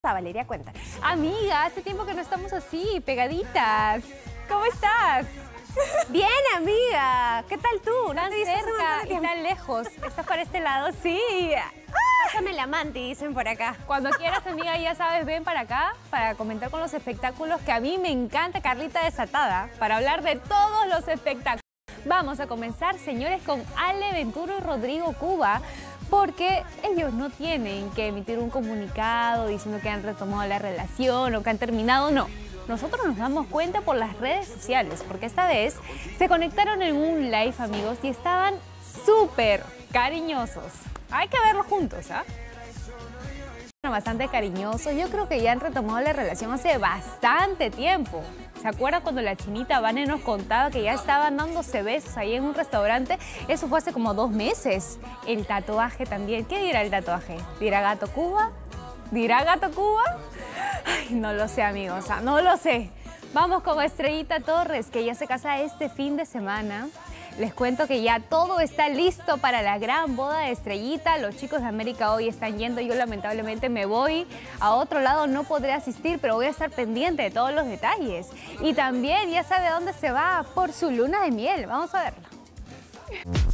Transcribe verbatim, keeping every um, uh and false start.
Valeria, cuéntanos. Amiga, hace tiempo que no estamos así, pegaditas. ¿Cómo estás? Bien, amiga. ¿Qué tal tú? ¿No Tan te viste hace un montón de cerca y tiempo? tan lejos. ¿Estás para este lado? Sí. Pásame la manti, dicen por acá. Cuando quieras, amiga, ya sabes, ven para acá para comentar con los espectáculos que a mí me encanta, Carlita Desatada, para hablar de todos los espectáculos. Vamos a comenzar, señores, con Ale Ventura y Rodrigo Cuba, porque ellos no tienen que emitir un comunicado diciendo que han retomado la relación o que han terminado, no. Nosotros nos damos cuenta por las redes sociales, porque esta vez se conectaron en un live, amigos, y estaban súper cariñosos. Hay que verlo juntos, ¿ah? Bastante cariñosos. Yo creo que ya han retomado la relación hace bastante tiempo. ¿Se acuerdan cuando la chinita Vane nos contaba que ya estaban dándose besos ahí en un restaurante? Eso fue hace como dos meses. El tatuaje también. ¿Qué dirá el tatuaje? ¿Dirá Gato Cuba? ¿Dirá Gato Cuba? Ay, no lo sé, amigos. No lo sé. Vamos con Estrellita Torres, que ya se casa este fin de semana. Les cuento que ya todo está listo para la gran boda de Estrellita. Los chicos de América hoy están yendo. Yo lamentablemente me voy a otro lado, no podré asistir, pero voy a estar pendiente de todos los detalles. Y también ya sabe a dónde se va por su luna de miel. Vamos a verlo.